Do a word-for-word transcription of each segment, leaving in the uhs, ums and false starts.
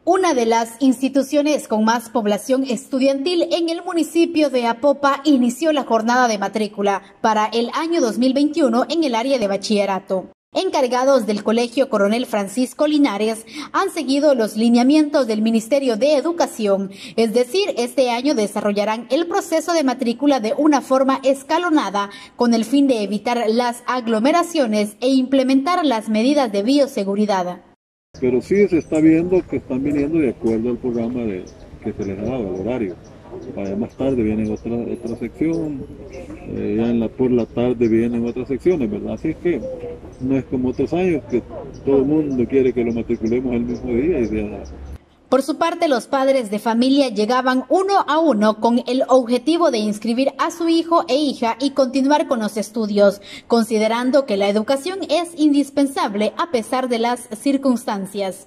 Una de las instituciones con más población estudiantil en el municipio de Apopa inició la jornada de matrícula para el año dos mil veintiuno en el área de bachillerato. Encargados del Colegio Coronel Francisco Linares han seguido los lineamientos del Ministerio de Educación, es decir, este año desarrollarán el proceso de matrícula de una forma escalonada con el fin de evitar las aglomeraciones e implementar las medidas de bioseguridad. Pero sí se está viendo que están viniendo de acuerdo al programa de, que se les ha dado, el horario. Vaya, más tarde viene otra, otra sección, eh, ya en la, por la tarde vienen otras secciones, ¿verdad? Así es que no es como otros años que todo el mundo quiere que lo matriculemos el mismo día y ya. Por su parte, los padres de familia llegaban uno a uno con el objetivo de inscribir a su hijo e hija y continuar con los estudios, considerando que la educación es indispensable a pesar de las circunstancias.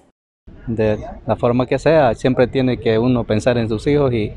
De la forma que sea, siempre tiene que uno pensar en sus hijos y,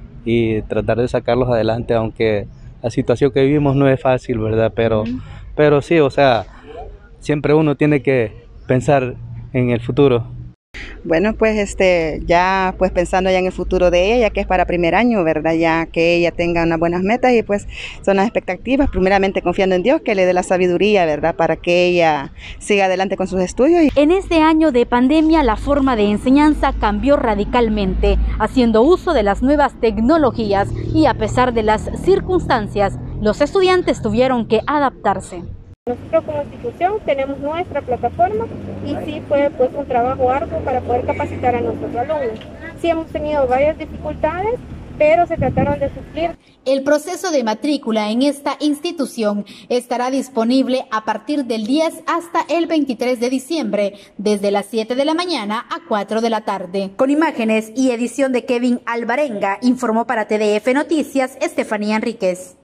y tratar de sacarlos adelante, aunque la situación que vivimos no es fácil, ¿verdad? Pero, uh-huh. pero sí, o sea, siempre uno tiene que pensar en el futuro. Bueno, pues este, ya pues pensando ya en el futuro de ella, que es para primer año, ¿verdad? Ya que ella tenga unas buenas metas y pues son las expectativas, primeramente confiando en Dios que le dé la sabiduría, ¿verdad? Para que ella siga adelante con sus estudios. En este año de pandemia, la forma de enseñanza cambió radicalmente, haciendo uso de las nuevas tecnologías y a pesar de las circunstancias, los estudiantes tuvieron que adaptarse. Nosotros como institución tenemos nuestra plataforma y sí fue pues un trabajo arduo para poder capacitar a nuestros alumnos. Sí hemos tenido varias dificultades, pero se trataron de suplir. El proceso de matrícula en esta institución estará disponible a partir del diez hasta el veintitrés de diciembre, desde las siete de la mañana a cuatro de la tarde. Con imágenes y edición de Kevin Alvarenga, informó para T D F Noticias Estefanía Enríquez.